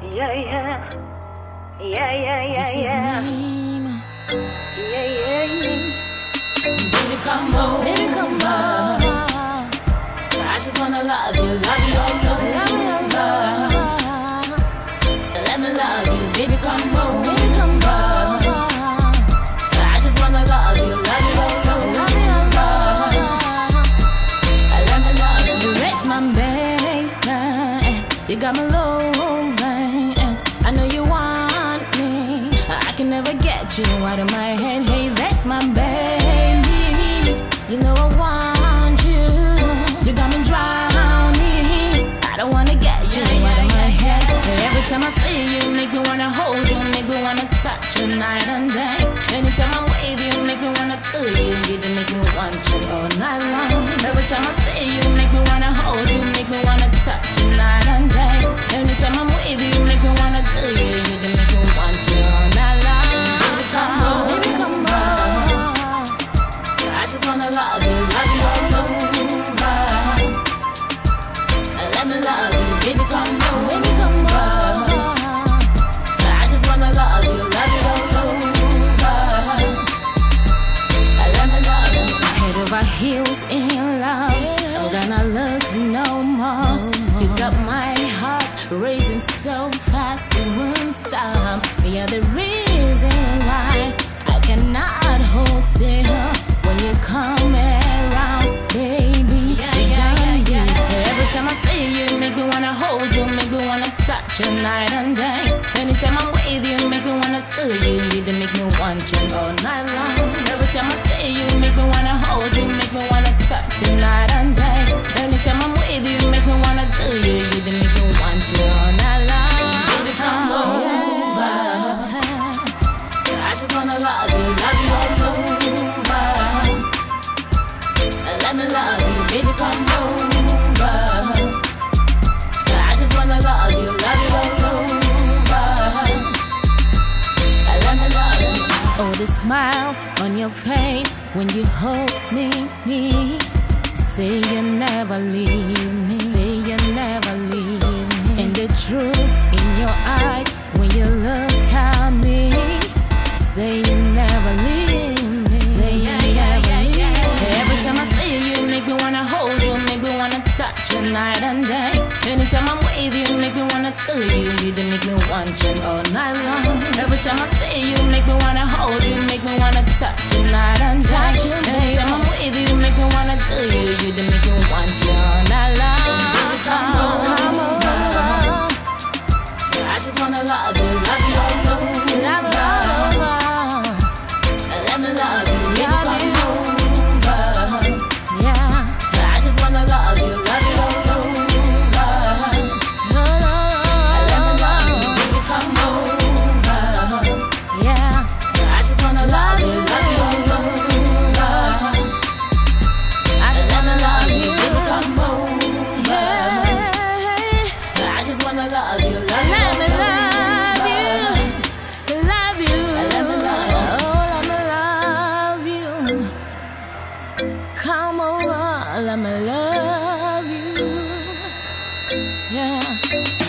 Yeah, yeah. Yeah, yeah, yeah, This is yeah. Mima. Yeah, yeah, yeah. Baby, come over. Baby, come over. I just wanna love you all over. Let me love you, baby, come over. Baby, come over. I just wanna love you all over. Let me love you. That's my baby. You got me low, I know you want me. I can never get you out of my head. Hey, that's my baby. You know I want you. You got me drowning. I don't wanna get you out of my head. Every time I see you, make me wanna hold you, make me wanna touch you night and day. Anytime I'm with you, make me wanna do you. You just make me want you all night long. Every time I see you, make me wanna hold you, make me wanna touch you night and day. Anytime I'm with you, make me wanna do you. You just make me want you all night long. Baby, come over. Baby, come over. I just wanna love you all over. Let me love you, baby, come over. Baby, come over. I just wanna love you all over. Let me love you. Head over heels in love. I'm gonna look no more. You got my heart racing so fast it won't stop. You're the reason why I cannot hold still when you come around, baby. Every time I see you, make me wanna hold you, make me wanna touch you night and day. Anytime I'm with you, make me wanna do you. You just make me want you all night long. Every time I see you, make me wanna hold you, make me wanna touch you night and day. Anytime I'm with you, make me wanna do you. You just make me want you all night long. Baby, come over. I just wanna love you all over. Let me love you, baby, come over. I just wanna love you all over. Let me love you. Oh, the smile on your face when you hold me. Say you never leave me. Say you never leave me. And the truth in your eyes when you look at me. Say you never leave me. Say you never leave me. Every time I see you, make me wanna hold you, make me wanna touch you night and day. Anytime I'm with you, make me wanna do you. You just make me want you all night long. Every time I see you, make me wanna hold you, make me wanna touch you night and day. Anytime I'm with you, make me wanna do you. You just make me want you all night long. Come over. I just wanna love you all over. Let me love you, baby, come over. Yeah, I just wanna love you all over. Let me love you, baby, come over. Yeah, I just wanna love you all over. I just wanna love you, baby, come over. I just wanna love you all over. Let me love you, love you. Let me love you. Oh, let me love you. Come over, let me love you. Yeah.